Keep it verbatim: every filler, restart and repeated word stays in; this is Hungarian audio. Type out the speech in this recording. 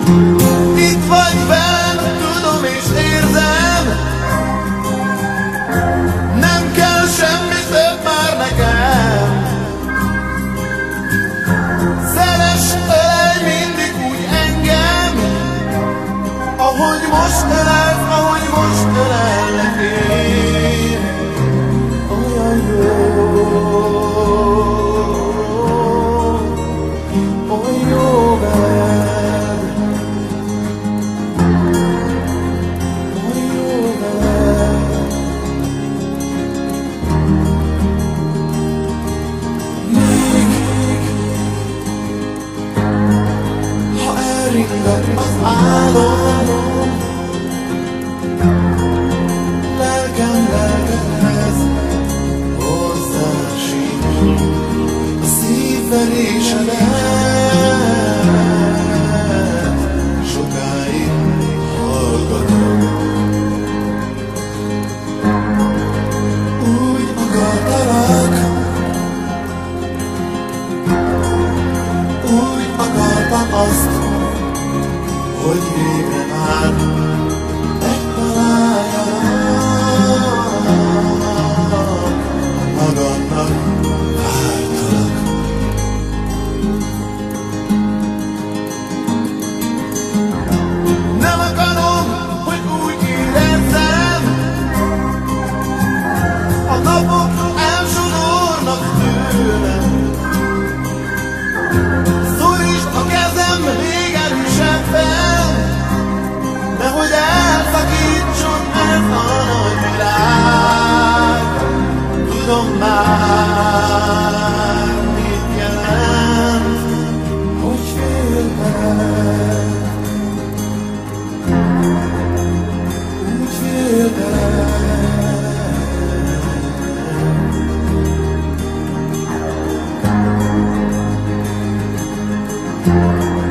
Itt vagy benn, tudom és érzem, nem kell semmi több már nekem. Szeress, ölelj mindig úgy engem, ahogy most ölelsz, ahogy most ölellek én. Olyan jó, olyan jó veled, olyan jó veled. Még, ha elringat az álom, lelkem lelkemhez hozzásíts a szívverésedet, sokáig hallgatom. Úgy akartalak, úgy akartam azt, hogy végre már megtaláljalak, magadnak vártalak. Nem akarom, hogy úgy érezzem, a napok elsodornak tőlem. Szorítsd a kezem még erősebben, nehogy elszakítson ez a nagy világ. Tudom már, mit jelent, hogy féltelek, úgy féltelek.